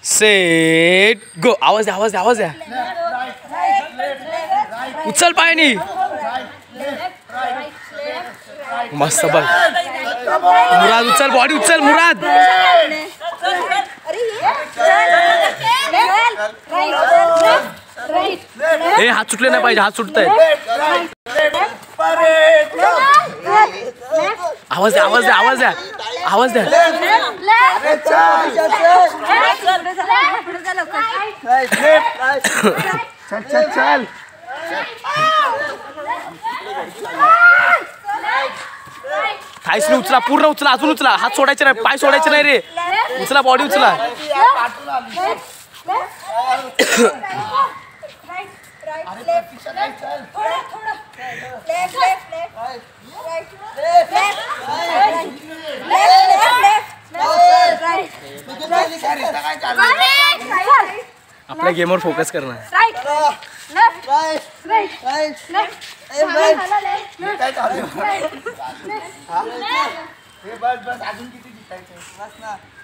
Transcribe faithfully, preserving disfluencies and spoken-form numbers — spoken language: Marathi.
Set go. आवाज द्या, आवाज द्या, आवाज द्या. उचल पायनी. मस्त बघ. मुराद उचल, बॉडी उचल मुराद. ए हात सुटले नाही पाहिजे, हात सुटतायत. आवाज द्या, आवाज द्या, आवाज द्या, आवाज द्या. चल चल चल. थाईसने उचला, पूर्ण उचला, अजून उचला. हात सोडायचे नाही, पाय सोडायचे नाही रे. उचला, बॉडी उचला. आपल्या गेमवर फोकस करणार. बस बस अजून किती जिंकायचं.